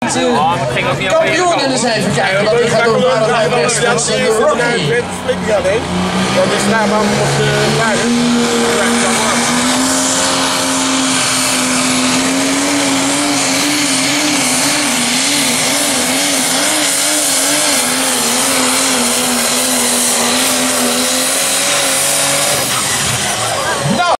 kampioen en eens even kijken wat hij gaat doen aan de rijwedstrijd van de Rocky. Dat is daar waar we moeten blijven.